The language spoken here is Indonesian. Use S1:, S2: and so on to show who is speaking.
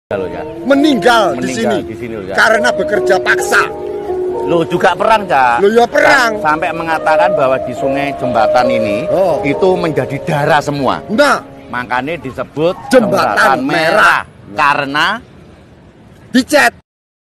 S1: Loh, ya.
S2: Meninggal di sini
S1: loh, ya.
S2: Karena bekerja paksa.
S1: Lo juga perang, Cak.
S2: Lo ya perang.
S1: Sampai mengatakan bahwa di sungai jembatan ini itu menjadi darah semua.
S2: Nah,
S1: makanya disebut
S2: jembatan merah
S1: karena
S2: dicet.